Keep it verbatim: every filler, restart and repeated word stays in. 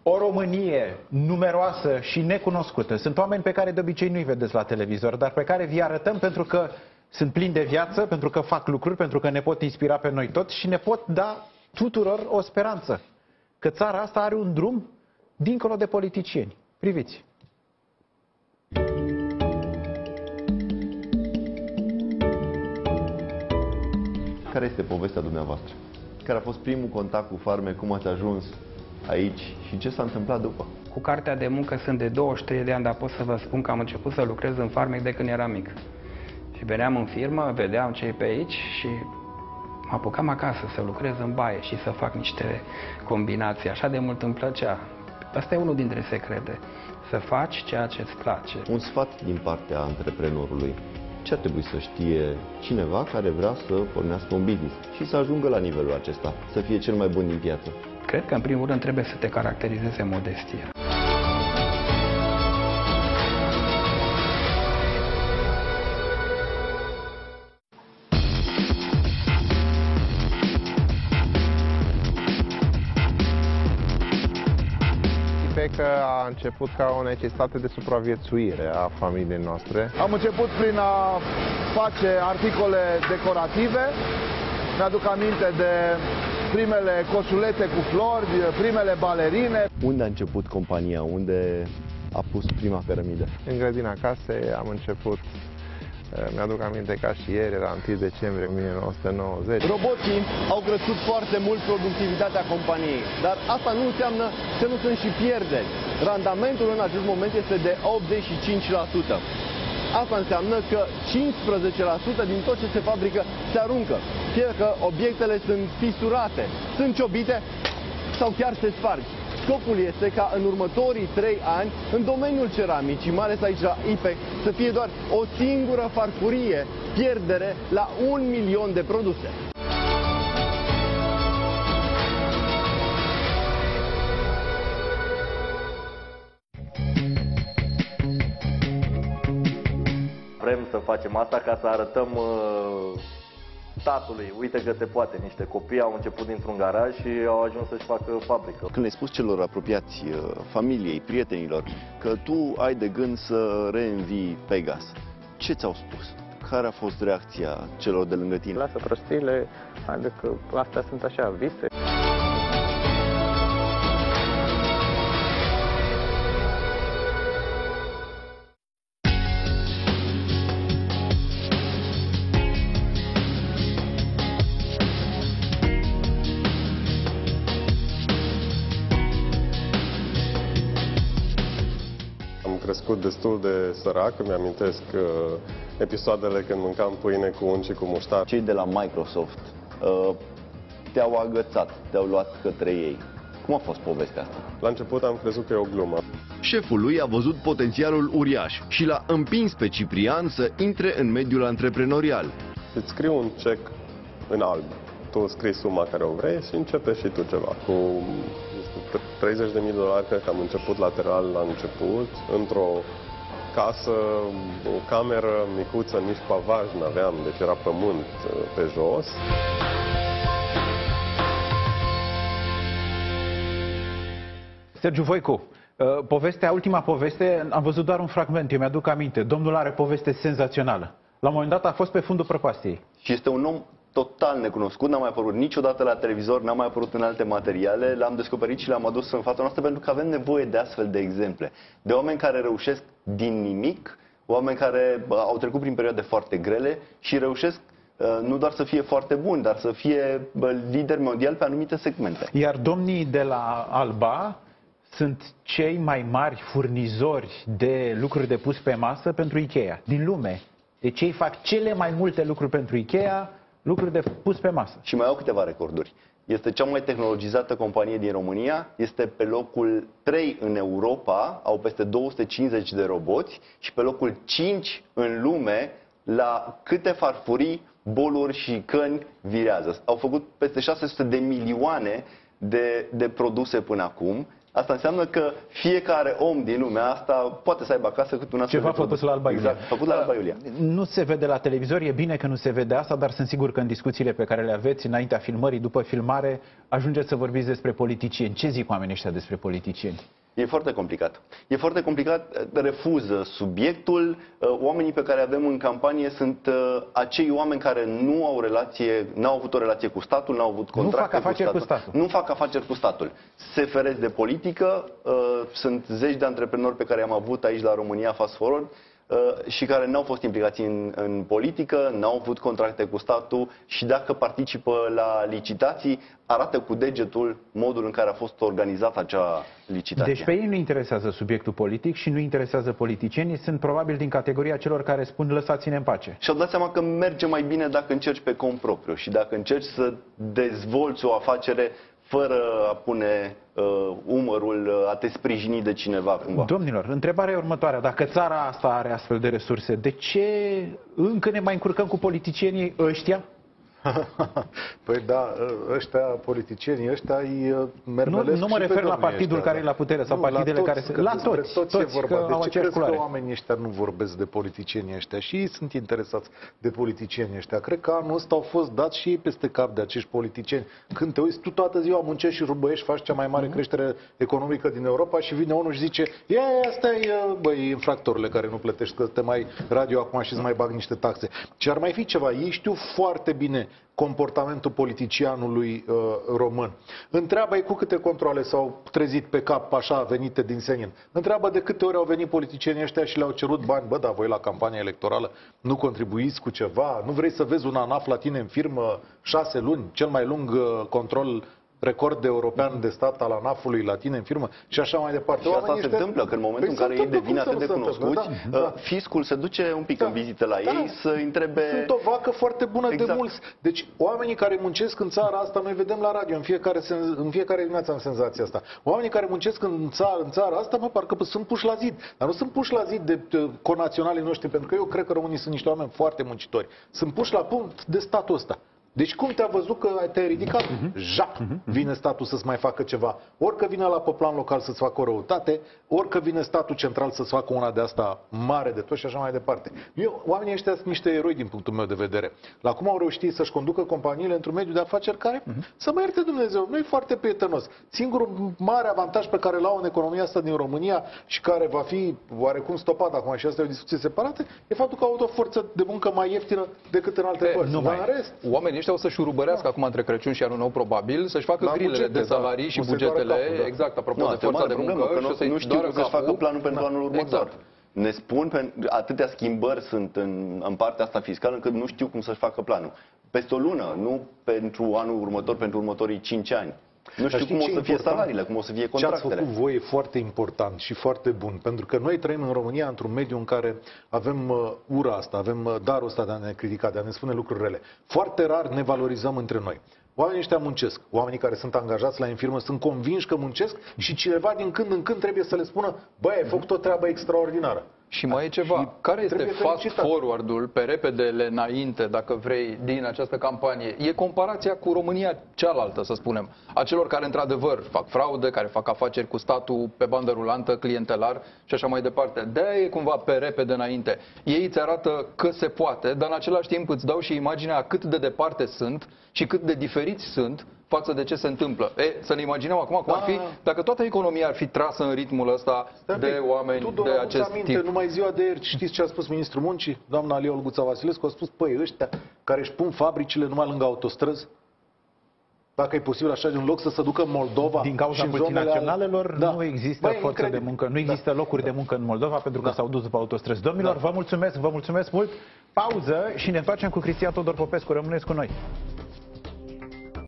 o Românie numeroasă și necunoscută. Sunt oameni pe care de obicei nu-i vedeți la televizor, dar pe care vi arătăm pentru că sunt plini de viață, pentru că fac lucruri, pentru că ne pot inspira pe noi toți și ne pot da tuturor o speranță. Că țara asta are un drum dincolo de politicieni. Priviți! Care este povestea dumneavoastră? Care a fost primul contact cu farme? Cum ați ajuns aici și ce s-a întâmplat după? Cu cartea de muncă sunt de douăzeci și trei de ani, dar pot să vă spun că am început să lucrez în farmec de când eram mic. Și veneam în firmă, vedeam ce e pe aici și mă apucam acasă să lucrez în baie și să fac niște combinații. Așa de mult îmi plăcea. Asta e unul dintre secrete. Să faci ceea ce îți place. Un sfat din partea antreprenorului. Ce ar trebui să știe cineva care vrea să pornească un business și să ajungă la nivelul acesta, să fie cel mai bun din piață? Cred că, în primul rând, trebuie să te caracterizeze modestia. Că a început ca o necesitate de supraviețuire a familiei noastre. Am început prin a face articole decorative. Mi-aduc aminte de primele coșulete cu flori, primele balerine. Unde a început compania? Unde a pus prima cărămidă? În grădina casei am început. Mi-aduc aminte ca și ieri, era întâi decembrie o mie nouă sute nouăzeci. Roboții au crescut foarte mult productivitatea companiei, dar asta nu înseamnă că nu sunt și pierderi. Randamentul în acest moment este de optzeci și cinci la sută. Asta înseamnă că cincisprezece la sută din tot ce se fabrică se aruncă. Fie că obiectele sunt fisurate, sunt ciobite sau chiar se sparg. Scopul este ca în următorii trei ani, în domeniul ceramicii, mai ales aici la I P E C, să fie doar o singură farfurie, pierdere la un milion de produse. Vrem să facem asta ca să arătăm uh... statului, uite că se poate. Niște copii au început dintr-un garaj și au ajuns să-și facă fabrică. Când le-ai spus celor apropiați, familiei, prietenilor, că tu ai de gând să reînvii Pegas, ce ți-au spus? Care a fost reacția celor de lângă tine? Lasă prostiile, haide că astea sunt așa vise. Crescut destul de sărac, îmi amintesc uh, episoadele când mâncam pâine cu unt și cu muștar. Cei de la Microsoft uh, te-au agățat, te-au luat către ei. Cum a fost povestea asta? La început am crezut că e o glumă. Șeful lui a văzut potențialul uriaș și l-a împins pe Ciprian să intre în mediul antreprenorial. Îți scriu un cec în alb. Tu scrii suma care o vrei și începe și tu ceva. Cu treizeci de mii de dolari, cred că am început lateral la început, într-o casă, o cameră micuță, nici pavaj n-aveam, deci era pământ pe jos. Sergiu Voicu, povestea, ultima poveste, am văzut doar un fragment, eu mi-aduc aminte. Domnul are poveste senzațională. La un moment dat a fost pe fundul prăpastiei. Și este un om total necunoscut, n-a mai apărut niciodată la televizor, n-a mai apărut în alte materiale, l-am descoperit și l-am adus în fața noastră pentru că avem nevoie de astfel de exemple. De oameni care reușesc din nimic, oameni care bă, au trecut prin perioade foarte grele și reușesc uh, nu doar să fie foarte buni, dar să fie bă, lideri mondiali pe anumite segmente. Iar domnii de la Alba sunt cei mai mari furnizori de lucruri de pus pe masă pentru Ikea din lume. Deci ei fac cele mai multe lucruri pentru Ikea, lucruri de pus pe masă. Și mai au câteva recorduri. Este cea mai tehnologizată companie din România, este pe locul trei în Europa, au peste două sute cincizeci de roboți și pe locul cinci în lume la câte farfurii, boluri și căni virează. Au făcut peste șase sute de milioane de, de produse până acum. Asta înseamnă că fiecare om din lumea asta poate să aibă acasă cât un astfel Ceva de produs. făcut la Alba Iulia. Exact, făcut la Alba Iulia. Nu se vede la televizor, e bine că nu se vede asta, dar sunt sigur că în discuțiile pe care le aveți înaintea filmării, după filmare, ajungeți să vorbiți despre politicieni. Ce zic oamenii ăștia despre politicieni? E foarte complicat. E foarte complicat, refuză subiectul. Oamenii pe care avem în campanie sunt acei oameni care nu au relație, n-au avut o relație cu statul, n-au avut contracte nu fac afaceri cu statul. cu statul. Nu fac afaceri cu statul. Se feresc de politică. Sunt zeci de antreprenori pe care am avut aici la România Fast Forward și care n-au fost implicați în, în politică, n-au avut contracte cu statul și dacă participă la licitații, arată cu degetul modul în care a fost organizată acea licitație. Deci pe ei nu interesează subiectul politic și nu interesează politicienii, sunt probabil din categoria celor care spun lăsați-ne în pace. Și-au dat seama că merge mai bine dacă încerci pe cont propriu și dacă încerci să dezvolți o afacere fără a pune uh, umărul, a te sprijini de cineva cumva. Domnilor, întrebarea e următoarea. Dacă țara asta are astfel de resurse, de ce încă ne mai încurcăm cu politicienii ăștia? Păi da, ăștia, politicienii ăștia îi mermelesc. Nu, nu mă refer la partidul care e la putere sau nu, partidele toți, care se... La toți, toți, toți e vorba. Că de ce crezi culoare? că oamenii ăștia nu vorbesc de politicienii ăștia? Și ei sunt interesați de politicienii ăștia. Cred că anul ăsta au fost dați și ei peste cap de acești politicieni. Când te uiți, tu toată ziua muncești și rubăiești, faci cea mai mare creștere economică din Europa și vine unul și zice: ia, asta e, băi, infractorile care nu plătești, că te mai radio acum și îți mai bag niște taxe. Și ar mai fi ceva. Ei știu foarte bine comportamentul politicianului uh, român. Întreabă-i cu câte controle s-au trezit pe cap așa venite din senin. Întreabă de câte ori au venit politicienii ăștia și le-au cerut bani. Bă, dar voi la campania electorală nu contribuiți cu ceva? Nu vrei să vezi un ANAF la tine în firmă șase luni? Cel mai lung uh, control record de european de stat al ANAF-ului la tine în firmă și așa mai departe. Și asta se întâmplă, că în momentul în care ei devin atât de cunoscuți, da, da. fiscul se duce un pic da, în vizită la da, ei să întrebe... Sunt o vacă foarte bună exact. de mulți. Deci oamenii care muncesc în țara asta, noi vedem la radio, în fiecare, în fiecare dimineață am senzația asta. Oamenii care muncesc în țara, în țara asta, mă, parcă sunt puși la zid. Dar nu sunt puși la zid de, de conaționalii noștri, pentru că eu cred că românii sunt niște oameni foarte muncitori. Sunt puși la punct de statul ăsta. Deci cum te-a văzut că te-ai ridicat? Uh-huh. Jac! Uh-huh. Vine statul să-ți mai facă ceva. Ori că vine la pe plan local să-ți facă o răutate, ori că vine statul central să-ți facă una de asta mare de tot și așa mai departe. Eu, oamenii ăștia sunt niște eroi din punctul meu de vedere. La cum au reușit să-și conducă companiile într-un mediu de afaceri care, uh-huh. să mă ierte Dumnezeu, nu e foarte prietenos. Singurul mare avantaj pe care l-au în economia asta din România și care va fi oarecum stopat acum, și asta e o discuție separată, e faptul că au o forță de muncă mai ieftină decât în alte părți. În rest, oamenii ăștia o să șurubărească da. acum între Crăciun și Anul Nou, probabil, să-și facă grilele de salarii da. și bugetele, capul, da. exact, apropo nu, de forța de muncă, că nu, și nu știu să-și facă planul pentru da. anul următor. Exact. Ne spun, atâtea schimbări sunt în, în partea asta fiscală, încât nu știu cum să-și facă planul. Peste o lună, nu pentru anul următor, pentru următorii cinci ani. Nu știu cum o să fie salariile, cum o să fie contractele. Ce ați făcut voi e foarte important și foarte bun, pentru că noi trăim în România într-un mediu în care avem uh, ura asta, avem uh, darul ăsta de a ne critica, de a ne spune lucruri rele. Foarte rar ne valorizăm între noi. Oamenii ăștia muncesc. Oamenii care sunt angajați la infirmă sunt convinși că muncesc și cineva din când în când trebuie să le spună: băi, ai făcut o treabă extraordinară. Și mai e ceva. Și care este fast forward-ul, pe repedele înainte, dacă vrei, din această campanie? E comparația cu România cealaltă, să spunem. A celor care, într-adevăr, fac fraude, care fac afaceri cu statul pe bandă rulantă, clientelar și așa mai departe. De-aia e cumva pe repede înainte. Ei îți arată că se poate, dar în același timp îți dau și imaginea cât de departe sunt și cât de diferiți sunt față de ce se întâmplă. E, să ne imaginăm acum cum ar fi dacă toată economia ar fi trasă în ritmul ăsta de oameni Tudor, de acest aminte, tip. Numai ziua de ieri, știți ce a spus ministrul muncii, doamna Alia Olguța Vasilescu? A spus: păi, ăștia care își pun fabricile numai lângă autostrăzi, dacă e posibil așa, în loc să se ducă în Moldova. Din cauza multinaționalelor da. nu există Băi, forță incredibil. de muncă, nu există da. locuri da. de muncă în Moldova pentru că da. s-au dus după autostrăzi. Domnilor, da. vă mulțumesc, vă mulțumesc mult. Pauză și ne întoarcem cu Cristian Tudor Popescu. Rămâneți cu noi.